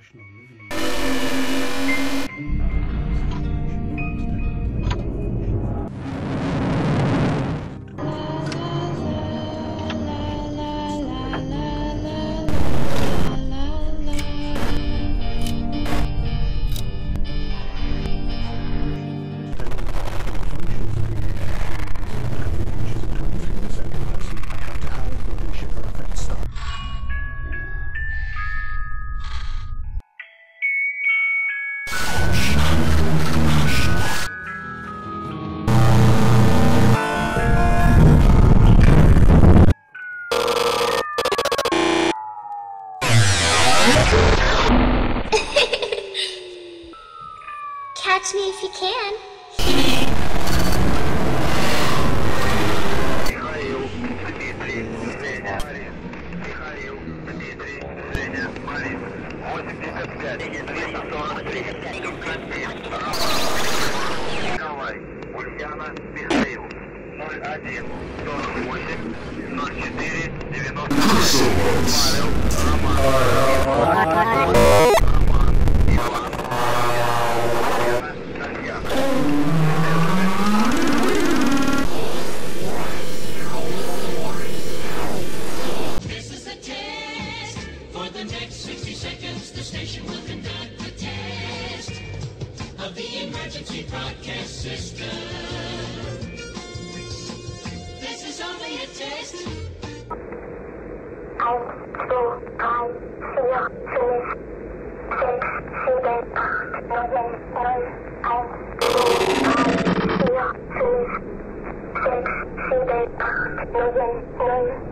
Catch me if you can. This is a test. For the next 60 seconds, the station will conduct a test of the emergency broadcast system. This is only a test. 1, 2, 3, 4, 5, 6, 7, 8, 9, 10, 1, 2, 3, 4, 5, 6, 7, 8, 9, 10.